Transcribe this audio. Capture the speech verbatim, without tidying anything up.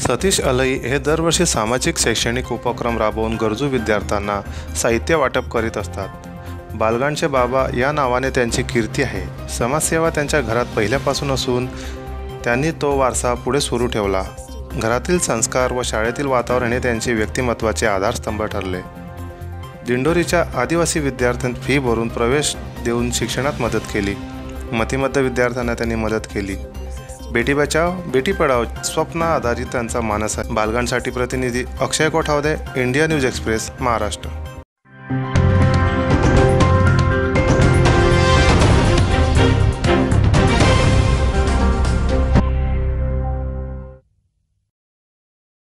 सतीश अलई हे दरवर्षी सामाजिक शैक्षणिक उपक्रम राबवून गरजू विद्यार्थ्यांना साहित्य वाटप करीत असतात। बालगांचे बाबा या नावाने त्यांची कीर्ती आहे। समाजसेवा त्यांच्या घरात पहिल्यापासून असून त्यांनी तो वारसा पुढे सुरू ठेवला। घरातील संस्कार व शाळेतील वातावरण हे त्यांचे व्यक्तिमत्त्वाचे आधारस्तंभ ठरले। दिंडोरीच्या आदिवासी विद्यार्थ्यांना फी भरून प्रवेश देऊन शिक्षणात मदत केली। मतिमंद विद्यार्थ्यांना त्यांनी मदत केली। बेटी बचाओ बेटी पढाओ स्वप्न आधारित त्यांचा मानस आहे। बालगांसाठी प्रतिनिधी Akshay Kothawade, India news express, Maharashtra.